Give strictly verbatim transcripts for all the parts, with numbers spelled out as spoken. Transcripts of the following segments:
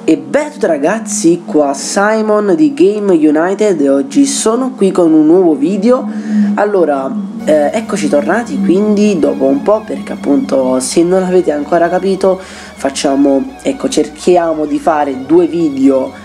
E beh a tutti ragazzi, qua Simon di Game United e oggi sono qui con un nuovo video. Allora, eh, eccoci tornati quindi dopo un po', perché appunto se non avete ancora capito facciamo, ecco, cerchiamo di fare due video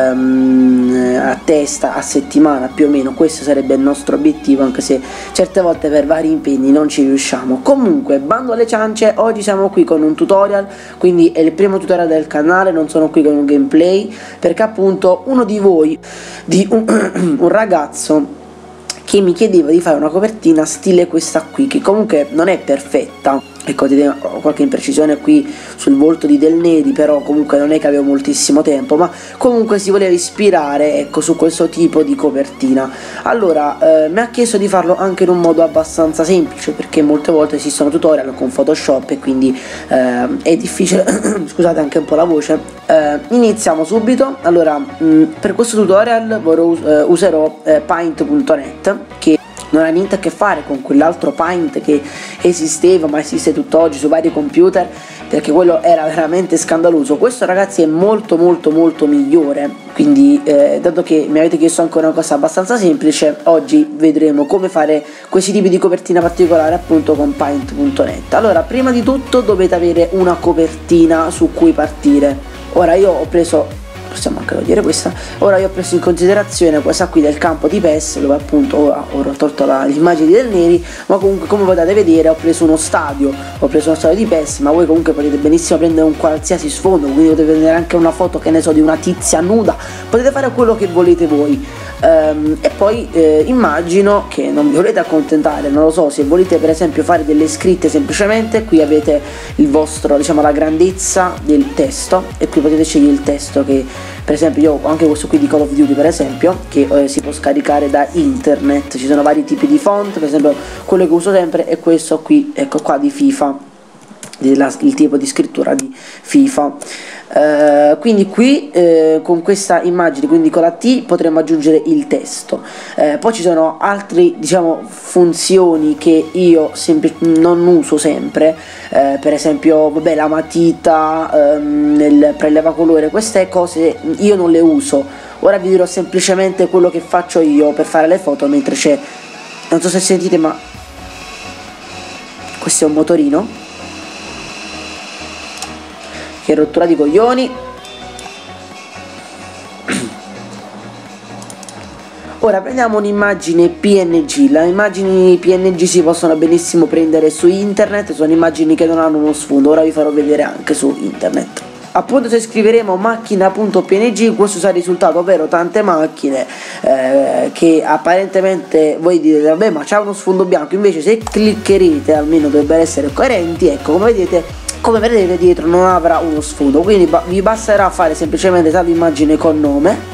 Um, a testa a settimana più o meno. Questo sarebbe il nostro obiettivo, anche se certe volte per vari impegni non ci riusciamo. Comunque, bando alle ciance, oggi siamo qui con un tutorial, quindi è il primo tutorial del canale, non sono qui con un gameplay, perché appunto uno di voi, di un, un ragazzo che mi chiedeva di fare una copertina stile questa qui, che comunque non è perfetta. Ecco, ho qualche imprecisione qui sul volto di Del Neri, però comunque non è che avevo moltissimo tempo, ma comunque si voleva ispirare, ecco, su questo tipo di copertina. Allora, eh, mi ha chiesto di farlo anche in un modo abbastanza semplice, perché molte volte esistono tutorial con Photoshop e quindi eh, è difficile, scusate anche un po' la voce. Eh, iniziamo subito. Allora, mh, per questo tutorial vorrò, eh, userò eh, Paint punto net, che non ha niente a che fare con quell'altro Paint che esisteva, ma esiste tutt'oggi su vari computer, perché quello era veramente scandaloso. Questo ragazzi è molto molto molto migliore, quindi eh, dato che mi avete chiesto anche una cosa abbastanza semplice, oggi vedremo come fare questi tipi di copertina particolare appunto con Paint punto net. Allora, prima di tutto dovete avere una copertina su cui partire. Ora io ho preso, possiamo anche dire questa, ora io ho preso in considerazione questa qui del campo di P E S, dove appunto ora ho tolto l'immagine di Del Neri, ma comunque come potete vedere ho preso uno stadio, ho preso uno stadio di P E S, ma voi comunque potete benissimo prendere un qualsiasi sfondo, quindi potete prendere anche una foto, che ne so, di una tizia nuda, potete fare quello che volete voi. Um, e poi eh, immagino che non vi volete accontentare, non lo so, se volete per esempio fare delle scritte semplicemente, qui avete il vostro, diciamo, la grandezza del testo, e qui potete scegliere il testo, che per esempio io ho anche questo qui di Call of Duty per esempio, che eh, si può scaricare da internet. Ci sono vari tipi di font, per esempio quello che uso sempre è questo qui, ecco qua, di FIFA, la, il tipo di scrittura di FIFA. Uh, quindi qui uh, con questa immagine, quindi con la T, potremo aggiungere il testo. Uh, poi ci sono altre, diciamo, funzioni che io non uso sempre, uh, per esempio vabbè, la matita, um, nel preleva colore, queste cose io non le uso. Ora vi dirò semplicemente quello che faccio io per fare le foto mentre c'è, non so se sentite, ma questo è un motorino, che rottura di coglioni. Ora prendiamo un'immagine P N G. Le immagini P N G si possono benissimo prendere su internet, sono immagini che non hanno uno sfondo, ora vi farò vedere anche su internet. Appunto, se scriveremo macchina.png questo sarà il risultato, ovvero tante macchine eh, che apparentemente voi dite vabbè, ma c'ha uno sfondo bianco, invece se cliccherete almeno dovrebbero essere coerenti. Ecco, come vedete, come vedete dietro non avrà uno sfondo, quindi ba vi basterà fare semplicemente salva immagine con nome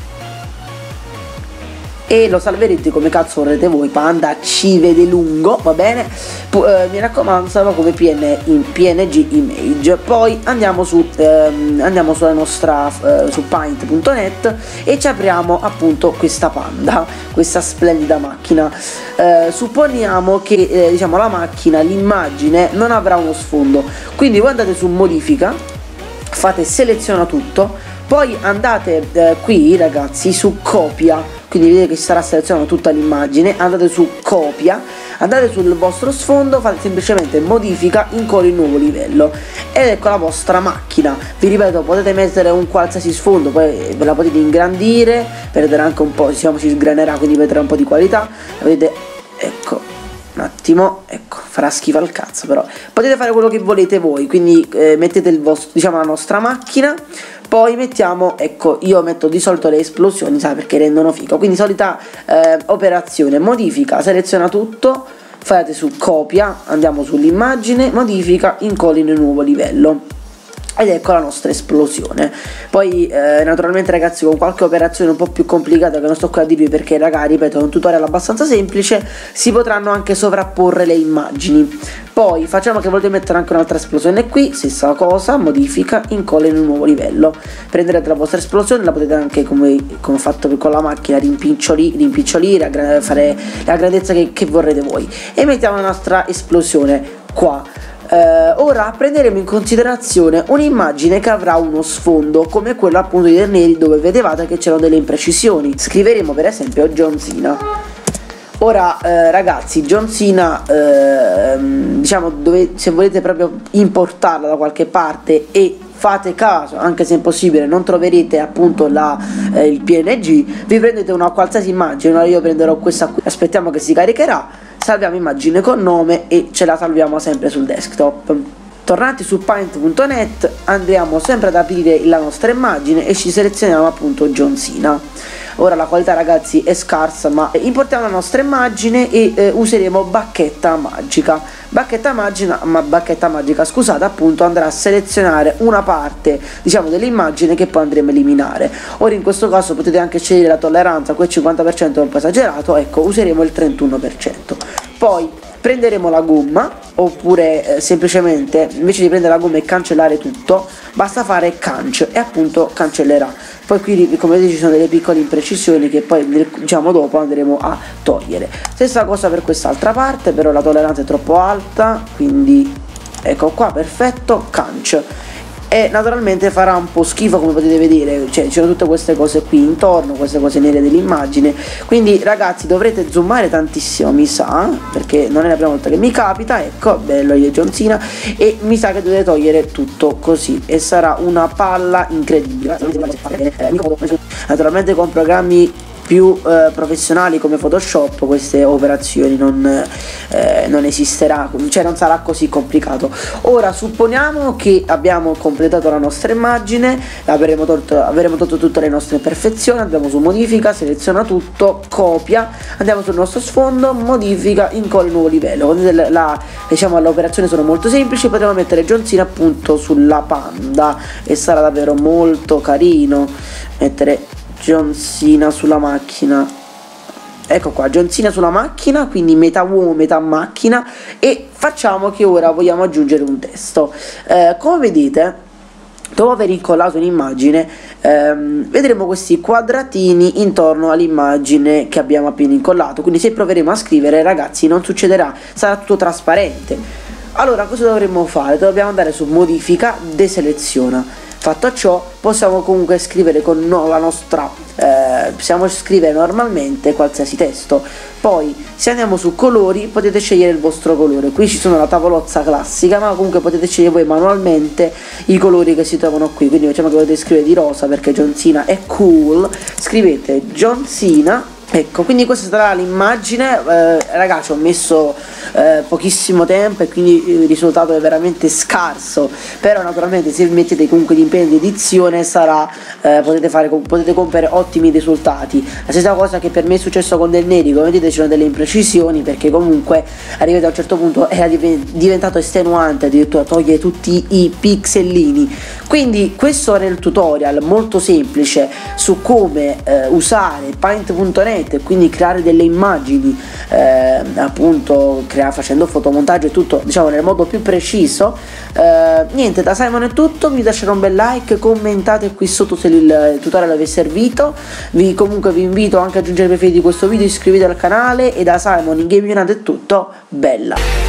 e lo salverete come cazzo vorrete voi, Panda ci vede lungo, va bene? P eh, mi raccomando, salva come P N in P N G image. Poi andiamo su ehm, andiamo sulla nostra eh, su Paint punto net e ci apriamo appunto questa Panda, questa splendida macchina. Eh, supponiamo che eh, diciamo la macchina, l'immagine non avrà uno sfondo, quindi voi andate su modifica, fate seleziona tutto, poi andate eh, qui ragazzi su copia, quindi vedete che sarà selezionata tutta l'immagine, andate su copia, andate sul vostro sfondo, fate semplicemente modifica, incolli il nuovo livello ed ecco la vostra macchina. Vi ripeto, potete mettere un qualsiasi sfondo, poi ve la potete ingrandire per vedere anche un po', diciamo, si sgranerà, quindi vedrete un po' di qualità, vedete, ecco, un attimo, ecco, farà schifo al cazzo, però potete fare quello che volete voi, quindi eh, mettete il vostro, diciamo, la nostra macchina. Poi mettiamo, ecco, io metto di solito le esplosioni, sai, perché rendono figo, quindi solita eh, operazione, modifica, seleziona tutto, fate su copia, andiamo sull'immagine, modifica, incolli nel nuovo livello. Ed ecco la nostra esplosione. Poi eh, naturalmente ragazzi, con qualche operazione un po' più complicata che non sto qui a dirvi, perché raga, ripeto, è un tutorial abbastanza semplice, si potranno anche sovrapporre le immagini. Poi facciamo che volete mettere anche un'altra esplosione qui, stessa cosa, modifica, incolla in un nuovo livello. Prenderete la vostra esplosione, la potete anche, come, come ho fatto con la macchina, rimpicciolire, rimpicciolire, fare la grandezza che, che vorrete voi. E mettiamo la nostra esplosione qua. Eh, ora prenderemo in considerazione un'immagine che avrà uno sfondo come quello appunto di Del Neri, dove vedevate che c'erano delle imprecisioni. Scriveremo per esempio John Cena. Ora eh, ragazzi, John Cena eh, diciamo, dove, se volete proprio importarla da qualche parte e fate caso, anche se è impossibile, non troverete appunto la, eh, il P N G, vi prendete una qualsiasi immagine. Ora io prenderò questa qui, aspettiamo che si caricherà, salviamo immagine con nome e ce la salviamo sempre sul desktop. Tornati su paint punto net andremo sempre ad aprire la nostra immagine e ci selezioniamo appunto John Cena. Ora la qualità ragazzi è scarsa, ma importiamo la nostra immagine e eh, useremo bacchetta magica. Bacchetta magica, ma bacchetta magica scusate appunto andrà a selezionare una parte diciamo dell'immagine che poi andremo a eliminare. Ora in questo caso potete anche scegliere la tolleranza, quel cinquanta per cento è un po' esagerato, ecco useremo il trentuno per cento. Poi prenderemo la gomma, oppure eh, semplicemente invece di prendere la gomma e cancellare tutto basta fare canc e appunto cancellerà. Poi qui come vedete ci sono delle piccole imprecisioni che poi diciamo dopo andremo a togliere. Stessa cosa per quest'altra parte, però la tolleranza è troppo alta, quindi ecco qua, perfetto, canc. E naturalmente farà un po' schifo come potete vedere, cioè ci sono tutte queste cose qui intorno, queste cose nere dell'immagine, quindi ragazzi dovrete zoomare tantissimo mi sa, perché non è la prima volta che mi capita, ecco, bello io John Cena, e mi sa che dovete togliere tutto così e sarà una palla incredibile. Naturalmente con programmi più eh, professionali come Photoshop queste operazioni non, eh, non esisterà, cioè non sarà così complicato. Ora supponiamo che abbiamo completato la nostra immagine, avremo tolto, avremo tolto tutte le nostre imperfezioni, andiamo su modifica, seleziona tutto, copia, andiamo sul nostro sfondo, modifica, incolla il nuovo livello. La, la, diciamo le operazioni sono molto semplici, potremo mettere John Cena appunto sulla panda e sarà davvero molto carino mettere John Cena sulla macchina. Ecco qua, John Cena sulla macchina, quindi metà uomo metà macchina, e facciamo che ora vogliamo aggiungere un testo. Eh, come vedete, dopo aver incollato un'immagine ehm, vedremo questi quadratini intorno all'immagine che abbiamo appena incollato, quindi se proveremo a scrivere ragazzi non succederà, sarà tutto trasparente. Allora cosa dovremmo fare? Dobbiamo andare su modifica, deseleziona. Fatto ciò possiamo comunque scrivere con no, la nostra eh, possiamo scrivere normalmente qualsiasi testo. Poi se andiamo su colori potete scegliere il vostro colore, qui ci sono la tavolozza classica, ma comunque potete scegliere voi manualmente i colori che si trovano qui. Quindi facciamo che potete scrivere di rosa perché John Cena è cool, scrivete John Cena. Ecco, quindi questa sarà l'immagine, eh, ragazzi ho messo eh, pochissimo tempo e quindi il risultato è veramente scarso, però naturalmente se mettete comunque gli impegni di edizione sarà, eh, potete, fare, potete compiere ottimi risultati. La stessa cosa che per me è successo con Del Neri, come vedete ci sono delle imprecisioni perché comunque arrivati a un certo punto era diventato estenuante addirittura togliere tutti i pixellini. Quindi questo era il tutorial molto semplice su come eh, usare paint punto net e quindi creare delle immagini eh, appunto crea, facendo fotomontaggio e tutto diciamo nel modo più preciso. Eh, niente, da Simon è tutto, vi lascerò un bel like, commentate qui sotto se il tutorial vi è servito, vi comunque vi invito anche a aggiungere i preferiti di questo video, iscrivetevi al canale e da Simon in Game United è tutto, bella!